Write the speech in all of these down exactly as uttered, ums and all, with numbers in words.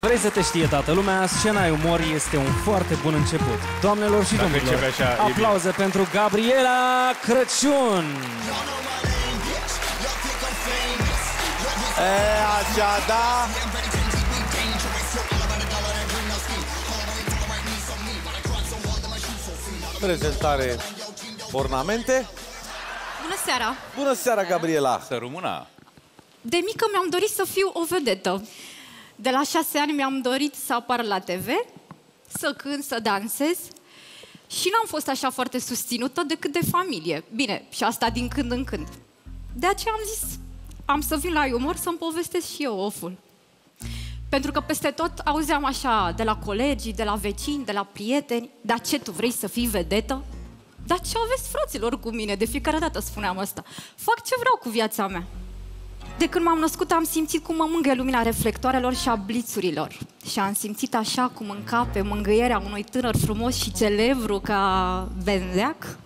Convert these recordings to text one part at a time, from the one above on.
Vrei să te știe toată lumea, scena Umor este un foarte bun început. Doamnelor și Dacă domnilor, așa, aplauze pentru Gabriela Crăciun! E, așa, da? Prezentare ornamente. Bună seara! Bună seara, Gabriela! Să rămână! De mică mi-am dorit să fiu o vedetă. De la șase ani mi-am dorit să apar la T V, să cânt, să dansez și n-am fost așa foarte susținută decât de familie. Bine, și asta din când în când. De aceea am zis, am să vin la Umor să-mi povestesc și eu oful. Pentru că peste tot auzeam așa de la colegii, de la vecini, de la prieteni, dar ce, tu vrei să fii vedetă? Dar ce aveți, fraților, cu mine? De fiecare dată spuneam asta. Fac ce vreau cu viața mea. De când m-am născut am simțit cum mă mângâie lumina reflectoarelor și a blițurilor. Și am simțit așa cum încape mângâierea unui tânăr frumos și celebru ca Bendeac.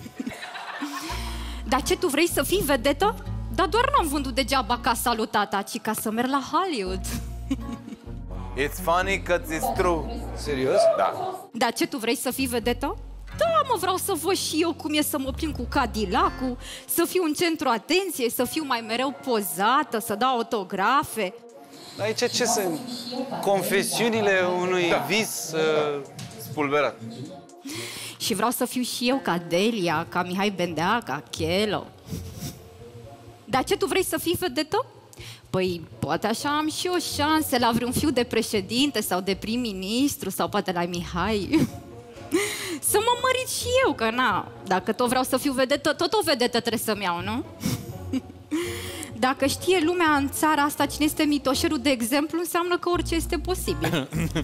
Dar ce, tu vrei să fii vedetă? Dar doar n-am vândut degeaba casa lui tata, ci ca să merg la Hollywood. It's funny că it's true. Serios? Da. Dar ce, tu vrei să fii vedetă? Da, mă, vreau să văd și eu cum e să mă plimb cu Cadillac-ul, să fiu în centru atenției, să fiu mai mereu pozată, să dau autografe. Aici ce sunt? Confesiunile unui da. vis uh, spulberat. Și vreau să fiu și eu ca Delia, ca Mihai Bendeac, ca Chelo. Dar ce, tu vrei să fii vedetă? Păi, poate așa am și eu șanse la vreun fiu de președinte sau de prim-ministru sau poate la Mihai. Să mă mărit și eu, că na, dacă tot vreau să fiu vedetă, tot o vedetă trebuie să-mi iau, nu? Dacă știe lumea în țara asta cine este Mitoșerul, de exemplu, înseamnă că orice este posibil.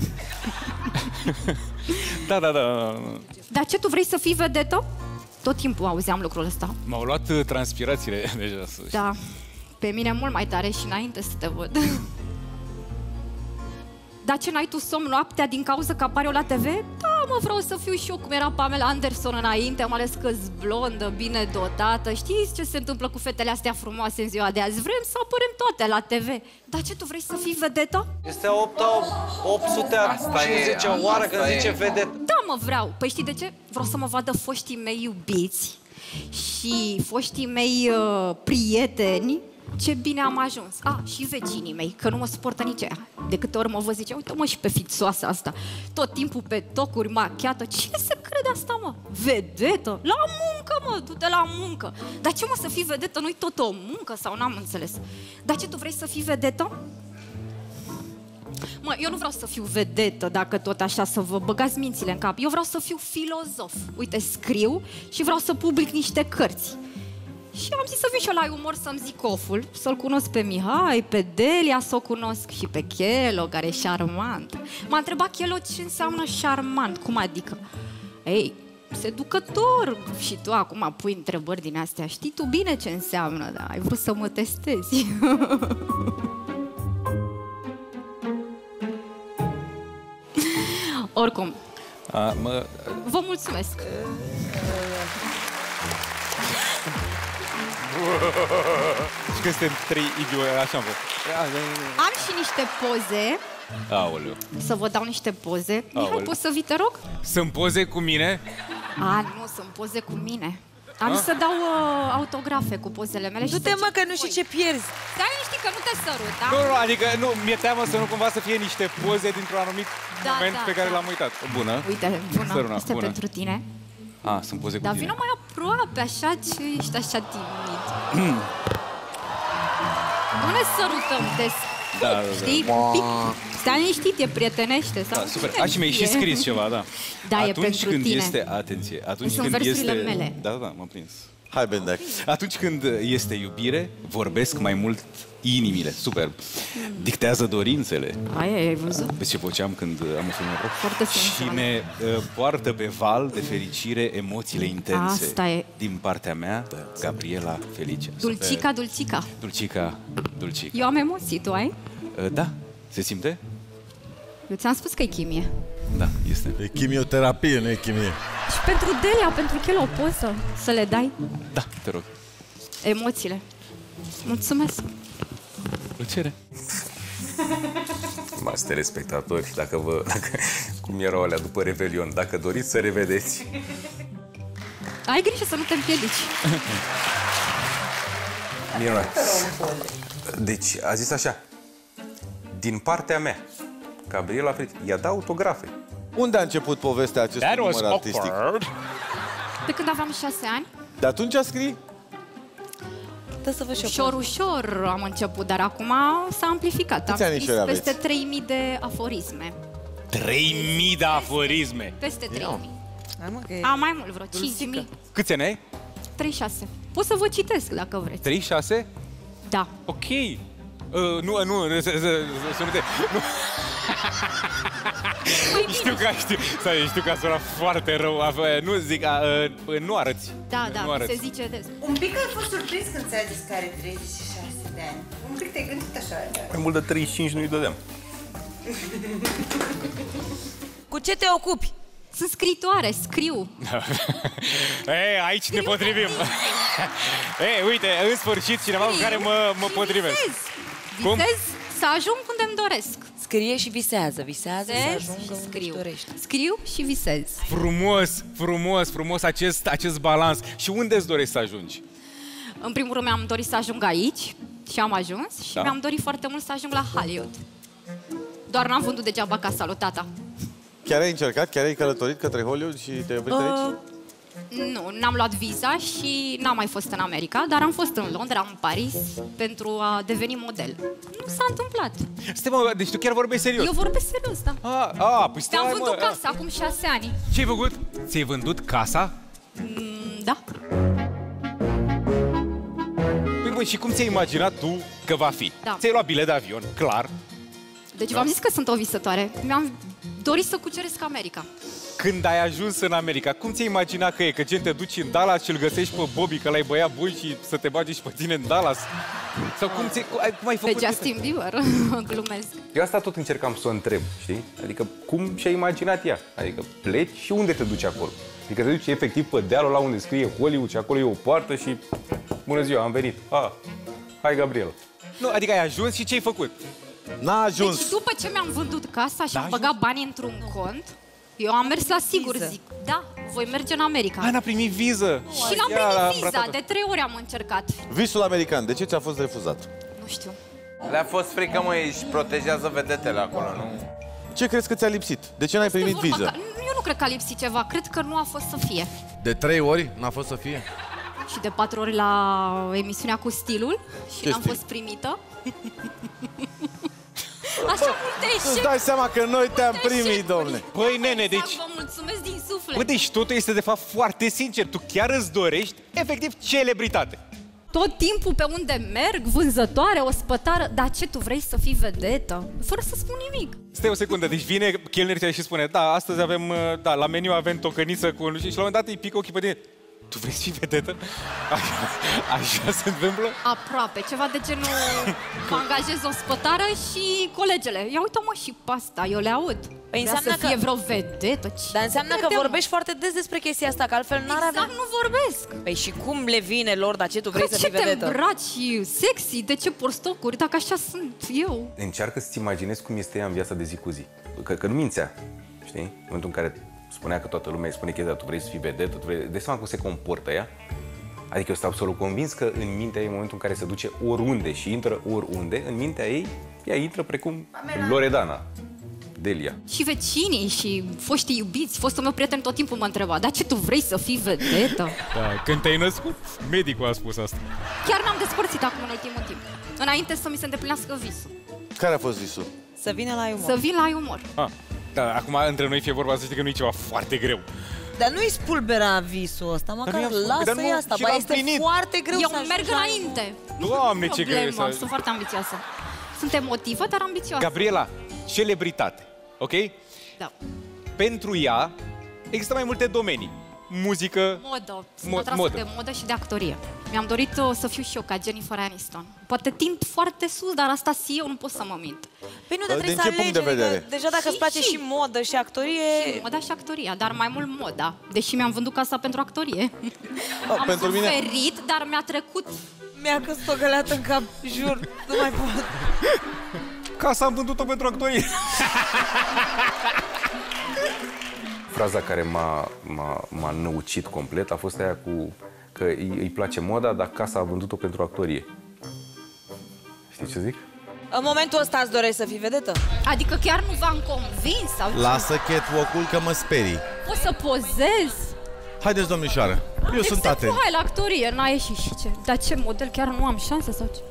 Da, da, da. Dar ce, tu vrei să fii vedetă? Tot timpul auzeam lucrul ăsta. M-au luat uh, transpirațiile deja. Da, pe mine mult mai tare și înainte să te văd. Dar ce, n-ai tu somn noaptea din cauza că apare eu la T V? Da, mă, vreau să fiu și eu cum era Pamela Anderson înainte, am ales că-s blondă, bine dotată. Știți ce se întâmplă cu fetele astea frumoase în ziua de azi? Vrem să apărem toate la T V. Dar ce, tu vrei să fii vedetă? Este a opt sute cincizecea oară când zice vedetă. Da, mă, vreau. Păi știi de ce? Vreau să mă vadă foștii mei iubiți și foștii mei uh, prieteni. Ce bine am ajuns. A, și vecinii mei, că nu mă suportă nici aia. De câte ori mă văd, zice, uite-mă și pe fițoasa asta. Tot timpul pe tocuri, machiată. Cine se crede asta, mă? Vedetă? La muncă, mă, du-te la muncă. Dar ce, mă, să fii vedetă? Nu-i tot o muncă sau n-am înțeles? Dar ce, tu vrei să fii vedetă? Mă, eu nu vreau să fiu vedetă, dacă tot așa să vă băgați mințile în cap. Eu vreau să fiu filozof. Uite, scriu și vreau să public niște cărți. Și am zis să vin și eu la Umor să-mi zic oful, să-l cunosc pe Mihai, pe Delia, să o cunosc și pe Chelo, care e șarmant. M-a întrebat Chelo ce înseamnă șarmant, cum adică? Ei, seducător. Și tu acum pui întrebări din astea. Știi tu bine ce înseamnă, da? Ai vrut să mă testezi. Oricum, A, mă... vă mulțumesc. Și că suntem trei idioti, așa am fost. Am și niște poze. Aoleu. Să vă dau niște poze. Aoleu. Mihai, poți să vii, te rog? Sunt poze cu mine? A, nu, sunt poze cu mine. Am A? să dau uh, autografe cu pozele mele. Du-te, mă, că nu știi ce pierzi. Stai liniștit că nu te sărut, da? Nu, nu, adică nu, mi-e teamă să nu cumva să fie niște poze dintr-un anumit Da, moment da, pe care da. l-am uitat. Bună. Uite, bună, Săruna, este bună. pentru tine. A, sunt poze cu Dar tine. vină mai aproape, așa, ce ești așa timid. Nu ne sărutăm, te scup, Da, da, da. știi? Pic. Stai liniștit, e prietenește. Sau Da, super. A, și mi-ai și scris ceva, da. Da, e atunci pentru când tine. este, atenție, atunci Sunt când versurile este... mele. Da, da, m-am prins. Hai, Bendeac. Atunci când este iubire, vorbesc mai mult inimile. Super. Dictează dorințele. Aia, ai văzut? Vezi ce făceam când am o filmă? Foarte Și sensual. ne uh, poartă pe val de fericire emoțiile intense. Asta e. Din partea mea, Gabriela Felice. Dulcica, dulcica. Dulcica, Dulcica. Eu am emoții, tu ai? Uh, da, se simte? Eu ți-am spus că e chimie. Da, este. E chimioterapie, nu e chimie. Și pentru Delia, pentru Chelo, poți să, să le dai Da, te rog. emoțiile. Mulțumesc. Plăcere. stimați telespectatori, dacă vă, dacă, cum erau alea după Revelion, dacă doriți să revedeți. Ai grijă să nu te împiedici. Minunat. Deci, a zis așa, din partea mea, Gabriela Frit, i-a dat autografe. Unde a început povestea acestui număr artistic? Pe când aveam șase ani, De atunci a scris? Dă să văd și ușor, ușor am început, dar acum s-a amplificat. Am Câți anișori scris aveți? peste trei mii de aforisme. trei mii de aforisme. Peste trei mii. Hai, mă, că e... Am mai mult, vreo cinci mii. Câți ani ai? treizeci și șase. Pot să vă citesc dacă vreți. treizeci și șase? Da. Ok. Uh, nu, nu, să, să, să, să nu te... Nu. Știu că, știu, stai, știu că a sunat foarte rău. A, nu zic, a, a, nu arăți. Da, da, nu arăți. se zice des. Un pic ai fost surprins când ți-a zis că are treizeci și șase de ani. Un pic te-ai gândit așa. Mai mult de treizeci și cinci nu-i dădeam. Cu ce te ocupi? Sunt scriitoare, scriu. Ei, aici ne potrivim. Ei, uite, în sfârșit cineva cu care mă, mă potrivesc. Visez. Cum? Visez să ajung unde îmi doresc. Scrie și visează, visează să Visez ajungă și unde scriu. își dorește. Scriu și visez. Frumos, frumos, frumos acest, acest balans. Și unde îți dorești să ajungi? În primul rând mi-am dorit să ajung aici și am ajuns și Da. mi-am dorit foarte mult să ajung la Hollywood. Doar n-am vândut degeaba casa lui tata. Chiar ai încercat? Chiar ai călătorit către Hollywood și te-ai oprit aici? Uh, nu, n-am luat viza și n-am mai fost în America, dar am fost în Londra, în Paris, pentru a deveni model. Nu s-a întâmplat. Stai, mă, deci tu chiar vorbești serios? Eu vorbesc serios, da. A, a, păi stai, Mi-am mă, vândut a. casa acum șase ani. Ce-ai făcut? Ți-ai vândut casa? Mm, Da. Păi, băi, și cum ți-ai imaginat tu că va fi? Da. Ți-ai luat bilet de avion, clar. Deci v-am zis că sunt o visătoare. Mi-am dorit să cuceresc America. Când ai ajuns în America, cum ți-ai imaginat că e? Că gen te duci în Dallas și îl găsești pe Bobby, că l-ai băiat bun și să te bagi și pe tine în Dallas? Sau cum, ți cum, ai, cum ai Pe făcut? Justin Bieber, glumesc. Eu asta tot încercam să o întreb, știi? Adică cum și-a imaginat ea? Adică pleci și unde te duci acolo? Adică te duci efectiv pe dealul ăla unde scrie Hollywood și acolo e o poartă și... Bună ziua, am venit. Ah, hai Gabriela. Nu, adică ai ajuns și ce-ai făcut? N-a ajuns. Deci după ce mi-am vândut casa și Da, am băgat banii într-un cont, eu am mers la sigur, Viză. zic, da, voi merge în America. Ah, n-a primit viză. Și n-am Ia, l-a primit viza, îmbrătat-o. de trei ori am încercat. Visul american, de ce ți-a fost refuzat? Nu știu. Le-a fost frică, mă, își protejează vedetele acolo, nu? Ce crezi că ți-a lipsit? De ce n-ai Este primit vorba viză? că- Eu nu cred că a lipsit ceva, cred că nu a fost să fie. De trei ori n-a fost să fie? Și de patru ori la emisiunea cu stilul și Ce n-am stil? fost primită. Așa multe Îți eșec. dai seama că noi te-am multe primit, eșecuri. domne. Păi, nene, Exact, deci... Vă mulțumesc din suflet. Bă, deci totul este de fapt foarte sincer. Tu chiar îți dorești efectiv celebritate. Tot timpul pe unde merg, vânzătoare, ospătară, dar ce, tu vrei să fii vedetă? Fără să spun nimic. Stai o secundă, deci vine chelnerul și spune: da, astăzi avem, uh, da, la meniu avem tocăniță cu... Și la un moment dat îi pică ochii pe tine. Tu vrei să fii vedetă? Așa, așa se întâmplă? Aproape, ceva de genul mă angajez o spătară și colegele. Ia uite-mă și pe asta, eu le aud. Păi Vrea înseamnă să fie că- vreo vedetă. Ce Dar înseamnă că crede, mă? vorbești foarte des despre chestia asta, că altfel n-ar Exact, avea... nu vorbesc. Păi și cum le vine lor, dar ce tu vrei Că să ce fii te vedetă? îmbraci sexy, de ce porți stocuri, dacă așa sunt eu? Încearcă să-ți imaginezi cum este ea în viața de zi cu zi. Că, că nu mințea, știi? În momentul în care spunea că toată lumea îi spune chestia, tu vrei să fii vedetă, tu vrei... De seama cum se comportă ea? Adică eu sunt absolut convins că în mintea ei, în momentul în care se duce oriunde și intră oriunde, în mintea ei, ea intră precum Loredana, Delia. Și vecinii și foștii iubiți, fostul meu prieten tot timpul mă întreba, dar ce tu vrei să fii vedetă? Da, când te-ai născut, medicul a spus asta. Chiar m-am despărțit acum în ultimul timp, înainte să mi se îndeplinească visul. Care a fost visul? Să vină la umor. Să vin la umor. Ah, da, acum între noi fie vorba să știi că nu e ceva foarte greu. Dar nu-i spulbera visul ăsta, măcar nu i-am spulberat, dar lasă-i nu- asta. și Bă, l-am este plinit. foarte greu Eu să ajungi merg la înainte. Doamne, ce greu e Problemă, să- sunt foarte ambițioasă. Sunt emotivă, dar ambițioasă. Gabriela, celebritate, ok? Da. Pentru ea există mai multe domenii. Muzică, Modă. Sunt Mo- atrasă modă. de modă și de actorie. Mi-am dorit uh, să fiu și eu ca Jennifer Aniston. Poate tind foarte sus, dar asta si eu nu pot să mă mint. Păi nu, dar Din trebuie ce să punct alegi, de vedere? adică deja dacă Și- îți place și- și modă și actorie... Și moda și actoria, dar mai mult moda. Deși mi-am vândut casa pentru actorie. Ah, Am pentru mine- suferit, dar mi-a trecut. Mi-a căstogăleat în cap, jur, nu mai pot. Casa am vândut-o pentru actorie. Fraza care m-a, m-a, m-a năucit complet a fost aia cu că îi, îi place moda, dar casa a vândut-o pentru actorie. Știi ce zic? În momentul ăsta îți dorești să fii vedetă? Adică chiar nu v-am convins sau ce? Lasă catwalk-ul că mă sperii. Poți să pozezi? Haideți, domnișoară, eu sunt atent. Hai la actorie, n-a ieșit și ce? Dar ce model? Chiar nu am șanse sau ce?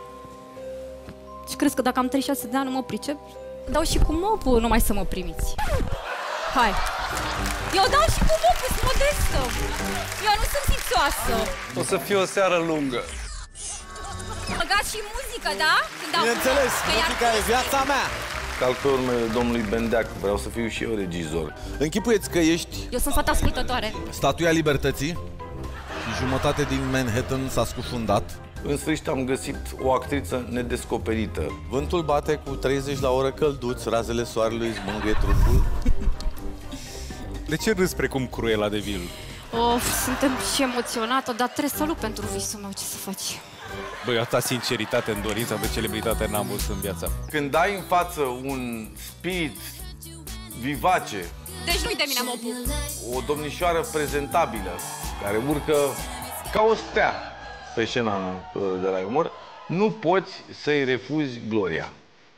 Și crezi că dacă am treizeci și șase de ani nu mă pricep? Dau și cu mopul numai să mă primiți. Hai! Eu dau și cu mopul, sunt modestă! Eu nu sunt sipsoasă! O să fie o seară lungă. Băgați și muzică, da? Bineînțeles, muzica e viața mea! Calc pe urmele domnului Bendeac, vreau să fiu și eu regizor. Închipuieți că ești Eu sunt fata ascultătoare. Statuia Libertății și jumătate din Manhattan s-a scufundat. În sfârșit am găsit o actriță nedescoperită. Vântul bate cu treizeci la oră călduț, razele soarelui zmângâie trupul. De ce râzi precum Cruella de Vil? Of, suntem și emoționată, dar trebuie să lupt pentru visul meu, ce să faci? Băi, atâta sinceritate în dorința de celebritate n-am văzut în viața. Când ai în față un spirit vivace, Deci nu-i de mine, mopul. o domnișoară prezentabilă, care urcă ca o stea pe scena de la umor, nu poți să-i refuzi gloria.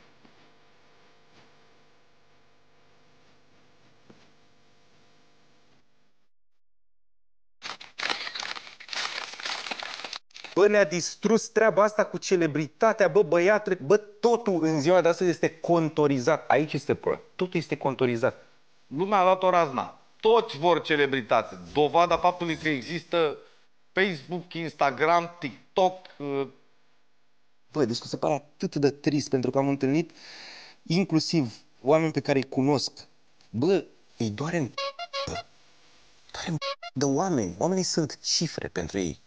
Bă, ne-a distrus treaba asta cu celebritatea, bă, băiatul, bă, totul în ziua de astăzi este contorizat. Aici este problema. Totul este contorizat. Lumea a dat o razna. Toți vor celebritate. Dovada faptului că există Facebook, Instagram, TikTok. Bă, deci se pare atât de trist, pentru că am întâlnit inclusiv oameni pe care îi cunosc. Bă, îi doare în doare în de oameni. Oamenii sunt cifre pentru ei.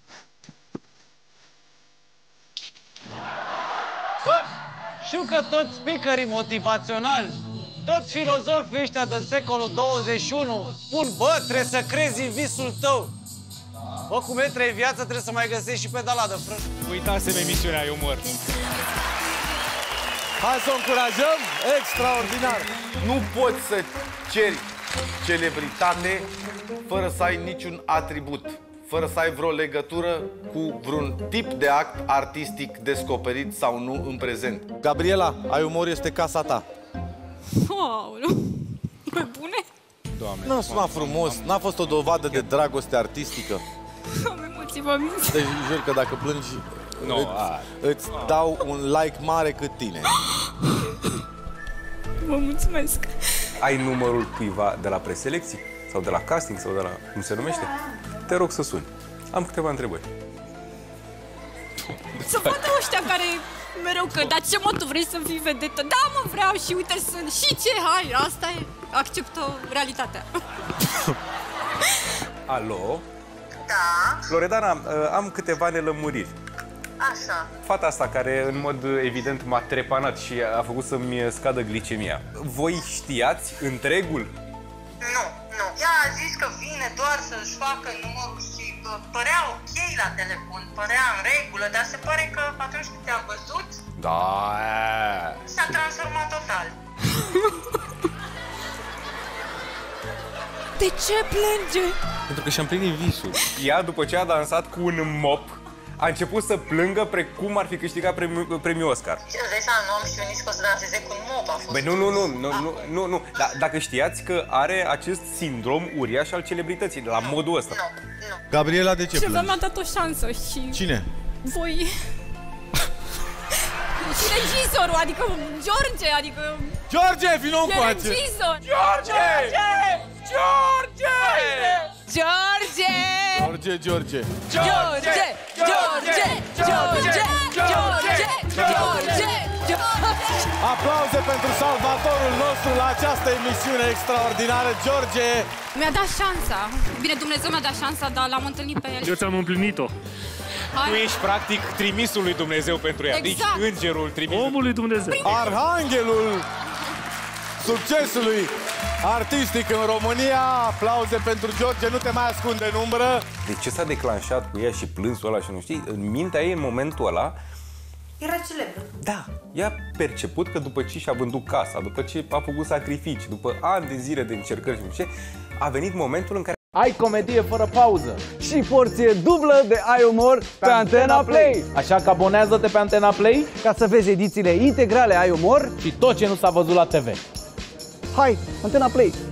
Bă, știu că toți speakerii motivaționali, toți filozofii ăștia de secolul douăzeci și unu spun, bă, trebuie să crezi în visul tău. Bă, cum e trei viață, trebuie să mai găsești și pedaladă, frate. Uitasem emisiunea, eu mor. Hai să o încurajăm, extraordinar! Nu poți să ceri celebritate fără să ai niciun atribut, fără să ai vreo legătură cu vreun tip de act artistic descoperit sau nu în prezent. Gabriela, Ai Umor este casa ta. Aoleu, pe bune? Doamne. Nu a sunat frumos, n-a fost o dovadă de dragoste artistică. Am emoții, vă minți. Deci jur că dacă plângi, No, îți, a. îți dau un like mare cât tine. Vă mulțumesc. Ai numărul cuiva de la preselecții? Sau de la casting? Sau de la... cum se numește? Te rog să suni. Am câteva întrebări. Să vadă ăștia care mereu că, dar ce mă, tu vrei să fii vedetă? Da, mă, vreau și uite sunt. Și ce? Hai, asta e. Acceptă realitatea. Alo? Da, Loredana, am câteva nelămuriri. așa. Fata asta care în mod evident m-a trepanat și a făcut să-mi scadă glicemia. Voi știați întregul? Nu, nu. Ea a zis că vine doar să-și facă numărul și bă, părea ok la telefon, părea în regulă, dar se pare că atunci când te-a văzut, Da. s-a transformat total. De ce plânge? Pentru că și-am plinit visul. Ea, după ce a dansat cu un mop, a început să plângă precum ar fi câștigat premiul, premiul Oscar. Și îți dai seama, nu am știut nici că o să danseze cu un mop, a fost... Băi, nu, nu, nu, nu, nu, nu, nu. Da, dacă știați că are acest sindrom uriaș al celebrității, la modul ăsta. Nu, nu. Gabriela, de ce Ceva plângi? mi-a dat o șansă și Cine? voi... și regizorul, adică George, adică... George, vino E încoace! regizor! George! George! George! George, George! George! George! George! George! George! Aplauze pentru salvatorul nostru la această emisiune extraordinară, George! Mi-a dat șansa. Bine, Dumnezeu mi-a dat șansa, dar l-am întâlnit pe el. Eu ți-am împlinit-o. Hai. Tu ești practic trimisul lui Dumnezeu pentru ea. Exact. Deci îngerul trimis. Omul lui Dumnezeu. Arhanghelul succesului artistic în România. Aplauze pentru George, nu te mai ascunde în umbră. Deci ce s-a declanșat cu ea și plânsul ăla și nu știi, în mintea ei în momentul ăla Era celebră. Da, i-a perceput că după ce și-a vândut casa, după ce a făcut sacrificii, după ani de zile de încercări și nu știu ce, a venit momentul în care ai comedie fără pauză și porție dublă de ai umor pe, pe Antena Play. Așa că abonează-te pe Antena Play ca să vezi edițiile integrale ai umor și tot ce nu s-a văzut la T V. Hai, Antena Play!